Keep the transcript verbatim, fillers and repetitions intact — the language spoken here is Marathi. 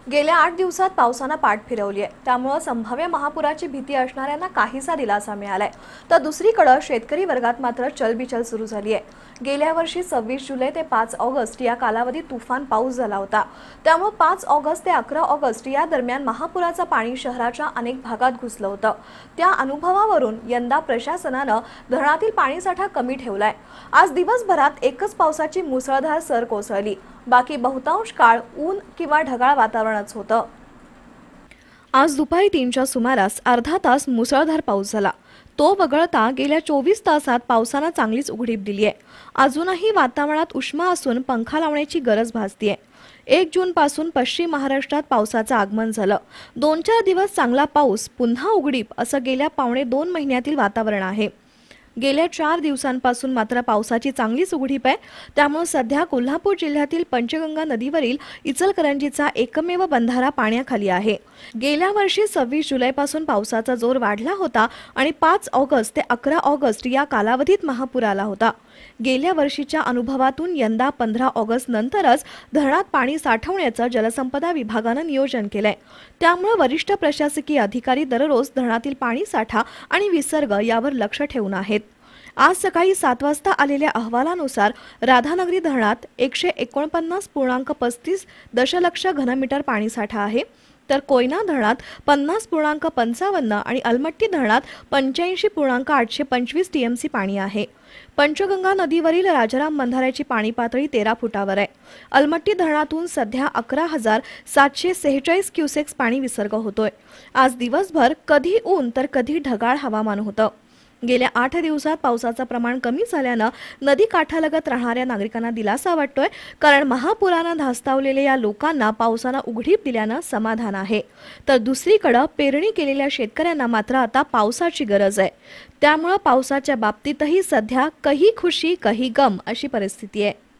गेल्या आठ दिवसात पावसानं पाठ फिरवली आहे। त्यामुळे संभाव्य महापुराची भीती असणाऱ्यांना काहीसा दिलासा मिळालाय, तर दुसरीकडे शेतकरी वर्गात मात्र चलबिचल सुरू झाली आहे। गेल्या वर्षी सव्वीस जुलै ते पाच ऑगस्ट या कालावधीत तुफान पाऊस झाला होता। त्यामुळे पाच ऑगस्ट ते अकरा ऑगस्ट या दरम्यान महापुराचं पाणी शहराच्या अनेक भागात घुसलं होतं। त्या अनुभवावरून यंदा प्रशासनानं धरणातील पाणीसाठा कमी ठेवलाय। आज दिवसभरात एकच पावसाची मुसळधार सर कोसळली, बाकी बहुतांश काळ ऊन किंवा ढगाळ वातावरणच होतं। आज दुपारी तीनच्या सुमारास अर्धा तास मुसळधार पाऊस झाला। तो वगळता गेल्या चोवीस तासात पावसानं चांगलीच उघडीप दिली आहे। अजूनही वातावरणात उष्मा असून पंखा लावण्याची गरज भासतीये। एक जून पासून पश्चिम महाराष्ट्रात पावसाचं आगमन झालं। दोन चार दिवस चांगला पाऊस, पुन्हा उघडीप असं गेल्या पावणे दोन महिन्यातील वातावरण आहे। गेल्या चार दिवसांपासून मात्र पावसाची चांगलीच उघडीप आहे। त्यामुळे सध्या कोल्हापूर जिल्ह्यातील पंचगंगा नदीवरील इचलकरंजीचा एकमेव बंधारा पाण्याखाली आहे। गेल्या वर्षी सव्वीस जुलैपासून पावसाचा जोर वाढला होता आणि पाच ऑगस्ट ते अकरा ऑगस्ट या कालावधीत महापूर आला होता। गेल्या वर्षीच्या अनुभवातून यंदा पंधरा ऑगस्ट नंतरच धरणात पाणी साठवण्याचं जलसंपदा विभागानं नियोजन केलंय। त्यामुळे वरिष्ठ प्रशासकीय अधिकारी दररोज धरणातील पाणी साठा आणि विसर्ग यावर लक्ष ठेवून आहेत। आज सकाळी सात वाजता आलेल्या अहवालानुसार राधानगरी धरणात एकशे एकोणपन्नास पूर्णांक पस्तीस दशलक्ष घनमीटर पाणीसाठा आहे, तर कोयना धरणात पन्नास पूर्णांक पंचावन्न आणि अलमट्टी धरणात पंच्याऐंशी पूर्णांक आठशे पंचवीस टीएमसी पाणी आहे। पंचगंगा नदीवरील राजाराम बंधाऱ्याची पाणी पातळी तेरा फुटावर आहे। अलमट्टी धरणातून सध्या अकरा हजार सातशे सेहेचाळीस क्युसेक्स पाणी विसर्ग होतोय। आज दिवसभर कधी ऊन तर कधी ढगाळ हवामान होतं। गेल्या आठ दिवसात पावसाचं प्रमाण कमी झाल्यानं नदी काठालगत राहणाऱ्या नागरिकांना दिलासा वाटतोय, कारण महापुरानं धास्तावलेल्या या लोकांना पावसानं उघडीप दिल्यानं समाधान आहे। तर दुसरीकडे पेरणी केलेल्या शेतकऱ्यांना मात्र आता पावसाची गरज आहे। त्यामुळे पावसाच्या बाबतीतही सध्या कही खुशी कही गम अशी परिस्थिती आहे।